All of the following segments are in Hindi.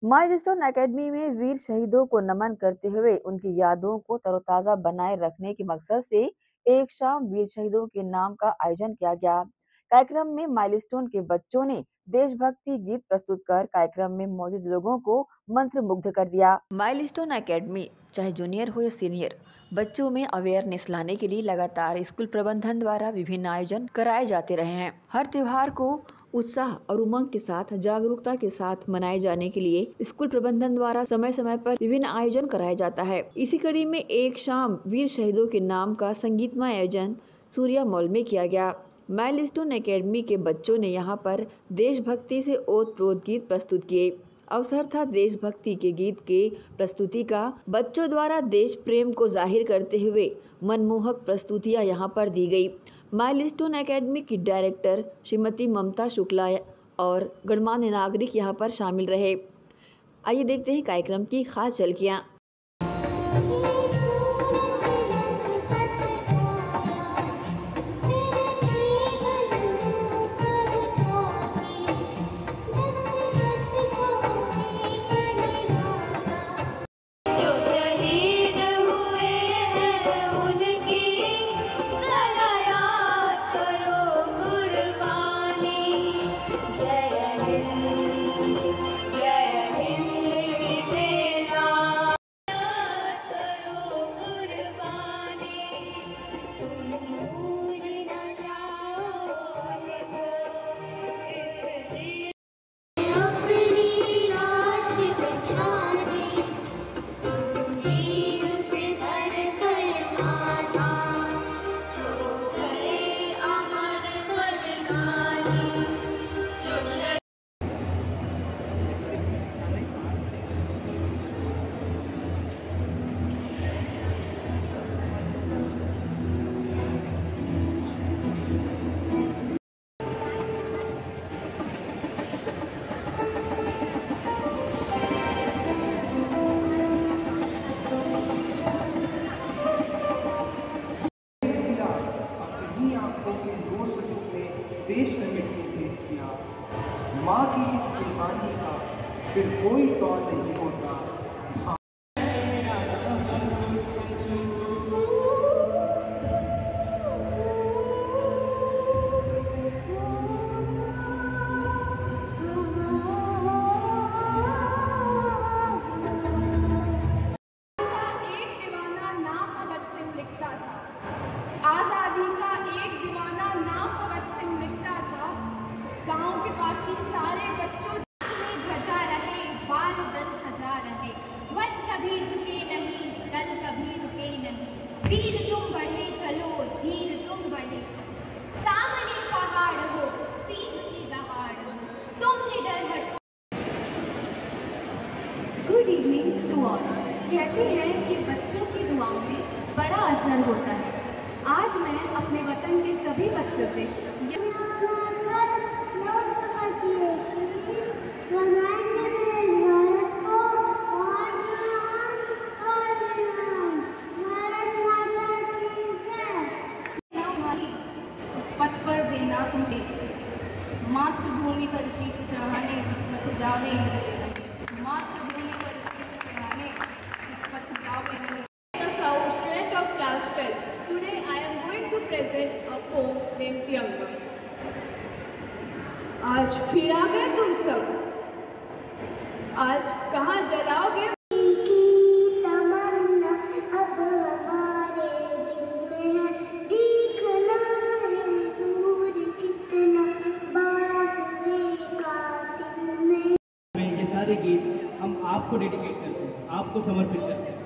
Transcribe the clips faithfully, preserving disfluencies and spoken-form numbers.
माइलस्टोन एकेडमी में वीर शहीदों को नमन करते हुए उनकी यादों को तरोताजा बनाए रखने के मकसद से एक शाम वीर शहीदों के नाम का आयोजन किया गया। कार्यक्रम में माइलस्टोन के बच्चों ने देशभक्ति गीत प्रस्तुत कर कार्यक्रम में मौजूद लोगों को मंत्रमुग्ध कर दिया। माइलस्टोन एकेडमी चाहे जूनियर हो या सीनियर, बच्चों में अवेयरनेस लाने के लिए लगातार स्कूल प्रबंधन द्वारा विभिन्न आयोजन कराए जाते रहे हैं। हर त्योहार को उत्साह और उमंग के साथ जागरूकता के साथ मनाए जाने के लिए स्कूल प्रबंधन द्वारा समय समय पर विभिन्न आयोजन कराया जाता है। इसी कड़ी में एक शाम वीर शहीदों के नाम का संगीतमय आयोजन सूर्या मॉल में किया गया। माइलस्टोन एकेडमी के बच्चों ने यहां पर देशभक्ति से ओत-प्रोत गीत प्रस्तुत किए। अवसर था देशभक्ति के गीत के प्रस्तुति का। बच्चों द्वारा देश प्रेम को जाहिर करते हुए मनमोहक प्रस्तुतियां यहां पर दी गई। माइलस्टोन एकेडमी की डायरेक्टर श्रीमती ममता शुक्ला और गणमान्य नागरिक यहां पर शामिल रहे। आइए देखते हैं कार्यक्रम की खास झलकियां। देश में मिट्टी भेज दिया। माँ की इस कुर्बानी का फिर कोई तौर नहीं होता। एक दीवाना नाम भगत सिंह लिखता था। आजादी का एक दीवाना नाम भगत सिंह लिखता था। गांव के बाकी सारे बच्चों में ध्वजा रहे, बाल दल सजा रहे, ध्वज कभी झुके नहीं, दल कभी रुके नहीं। वीर तुम बढ़े चलो, धीर तुम बढ़े चलो, सामने पहाड़ हो, सिंह की दहाड़ हो, तुम निडर हटो। Good evening to all. कहते हैं कि बच्चों की दुआओं में बड़ा असर होता है। आज मैं अपने वतन के सभी बच्चों से उस पथ पर देना तुम्हें, मातृभूमि पर शीश चढ़ाने जिस पथ जावे, मातृभूमि पर शीश चढ़ाने जिस पथ जावे। Student of class twelve. Today I am going to present a poem named Tiranga. आज फिर आ गए तुम सब, आज कहाँ जलाओगे? की तमन्ना अब हमारे दिल में है, देखना है दूर कितना बाज़-ए कातिल में। ये सारे गीत हम आपको डेडिकेट करते हैं, आपको समर्पित करते हैं।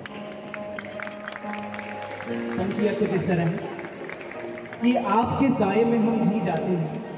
पंक्तियाँ कुछ इस तरह है कि आपके साए में हम जी जाते हैं,